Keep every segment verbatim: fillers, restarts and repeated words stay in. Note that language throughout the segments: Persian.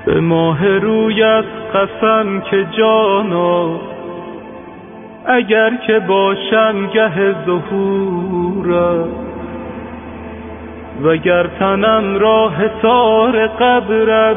به ماه رویت قسم که جانا اگر که باشم گه ظهورت وگر تنم را حصار قبرم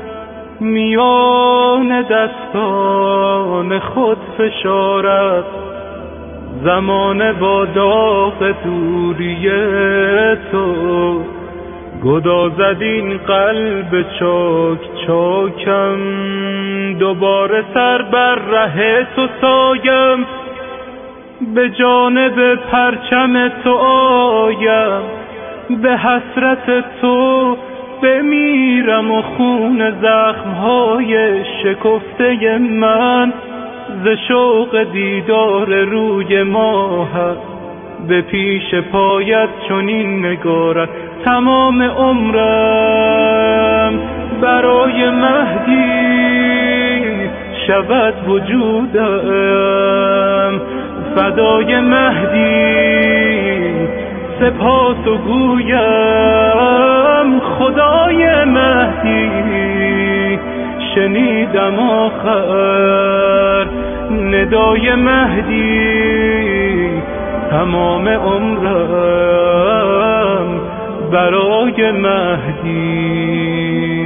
میان دستان خود فشارت زمانه با داغ دوری تو گدازد این قلب چاک چاکم دوباره سر بر ره تو سایم به جانب پرچم تو آیم به حسرت تو بمیرم و خون زخمهای شکفته من ز شوق دیدار روی ماهت به پیش پایت چنین نگارد تمام عمرم برای مهدی شود وجودم فدای مهدی سپاس و گویم خدای مهدی شنیدم آخر ندای مهدی تمام عمرم برای مهدی